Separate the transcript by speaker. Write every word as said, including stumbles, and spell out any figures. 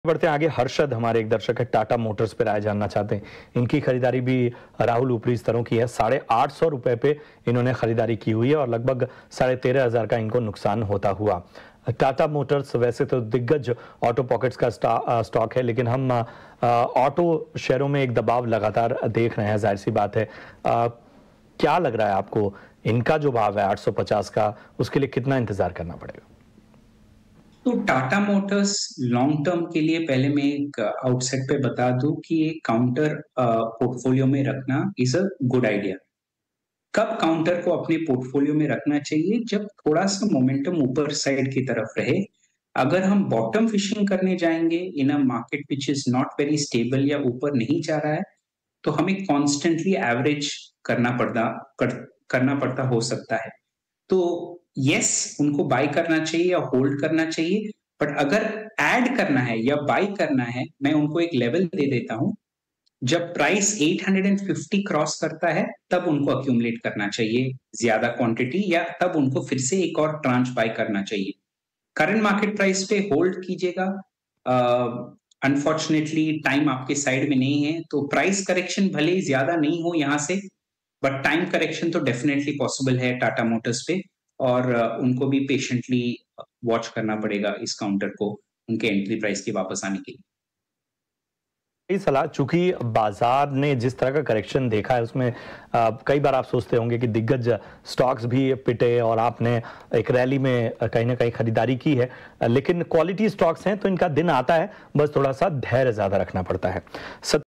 Speaker 1: बढ़ते हैं आगे। हर्षद हमारे एक दर्शक है, टाटा मोटर्स पे राय जानना चाहते हैं। इनकी खरीदारी भी राहुल ऊपरी स्तरों की है। साढ़े आठ सौ रुपए पे इन्होंने खरीदारी की हुई है और लगभग साढ़े तेरह हजार का इनको नुकसान होता हुआ। टाटा मोटर्स वैसे तो दिग्गज ऑटो पॉकेट्स का स्टॉक है, लेकिन हम ऑटो शेयरों में एक दबाव लगातार देख रहे हैं। जाहिर सी बात है, आ, क्या लग रहा है आपको, इनका जो भाव है आठ सौ पचास का, उसके लिए कितना इंतजार करना पड़ेगा?
Speaker 2: तो टाटा मोटर्स लॉन्ग टर्म के लिए पहले मैं एक आउटसेट पे बता दूं कि एक काउंटर पोर्टफोलियो में रखना इज अ गुड आइडिया। कब काउंटर को अपने पोर्टफोलियो में रखना चाहिए? जब थोड़ा सा मोमेंटम ऊपर साइड की तरफ रहे। अगर हम बॉटम फिशिंग करने जाएंगे in a market which is not very stable या ऊपर नहीं जा रहा है, तो हमें कॉन्स्टेंटली एवरेज करना पड़ता कर, करना पड़ता हो सकता है। तो यस, उनको बाय करना चाहिए या होल्ड करना चाहिए, बट अगर ऐड करना है या बाय करना है, मैं उनको एक लेवल दे देता हूं। जब प्राइस आठ सौ पचास क्रॉस करता है तब उनको अक्यूमुलेट करना चाहिए ज्यादा क्वांटिटी, या तब उनको फिर से एक और ट्रांच बाय करना चाहिए। करंट मार्केट प्राइस पे होल्ड कीजिएगा। अनफॉर्चुनेटली टाइम आपके साइड में नहीं है, तो प्राइस करेक्शन भले ही ज्यादा नहीं हो यहां से, बट टाइम करेक्शन तो डेफिनेटली पॉसिबल है टाटा मोटर्स पे। और uh, उनको भी पेशेंटली वॉच करना पड़ेगा इस काउंटर को उनके एंट्री प्राइस के वापस आने के लिए।
Speaker 1: सलाह, चूंकि बाजार ने जिस तरह का करेक्शन देखा है उसमें आ, कई बार आप सोचते होंगे कि दिग्गज स्टॉक्स भी पिटे और आपने एक रैली में कहीं ना कहीं खरीदारी की है, लेकिन क्वालिटी स्टॉक्स हैं तो इनका दिन आता है, बस थोड़ा सा धैर्य ज्यादा रखना पड़ता है।